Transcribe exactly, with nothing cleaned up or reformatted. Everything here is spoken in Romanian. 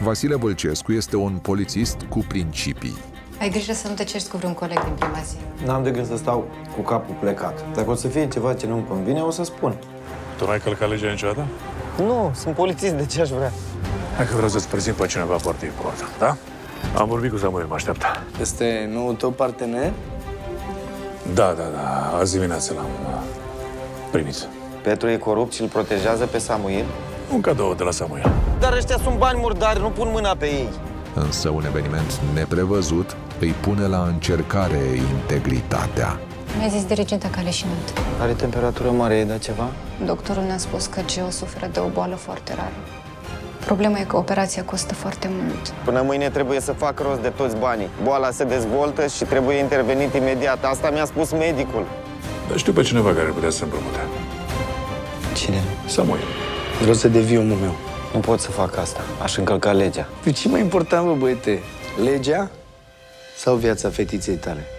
Vasile Vâlcescu este un polițist cu principii. Ai grijă să nu te cerți cu vreun coleg din primație. N-am de gând să stau cu capul plecat. Dacă o să fie ceva ce nu-mi convine, o să spun. Tu n-ai călcat legea niciodată? Nu, sunt polițist, de ce aș vrea? Hai că vreau să-ți prezint pe cineva foarte important, da? Am vorbit cu Samuel, mă așteaptă. Este noul tău partener? Da, da, da, azi dimineață l-am primit. Petru e corupt și îl protejează pe Samuel? Un cadou de la Samuel. Dar ăștia sunt bani murdari, nu pun mâna pe ei. Însă un eveniment neprevăzut îi pune la încercare integritatea. Mi-a zis dirigenta că a leșinat. Are temperatură mare, e da ceva? Doctorul ne-a spus că Geo suferă de o boală foarte rară. Problema e că operația costă foarte mult. Până mâine trebuie să fac rost de toți banii. Boala se dezvoltă și trebuie intervenit imediat. Asta mi-a spus medicul. Dar știu pe cineva care ar putea să împrumute. Cine? Samuel. Vreau să devii omul meu. Nu pot să fac asta. Aș încălca legea. Păi ce mai important, bă, băiete? Legea sau viața fetiței tale?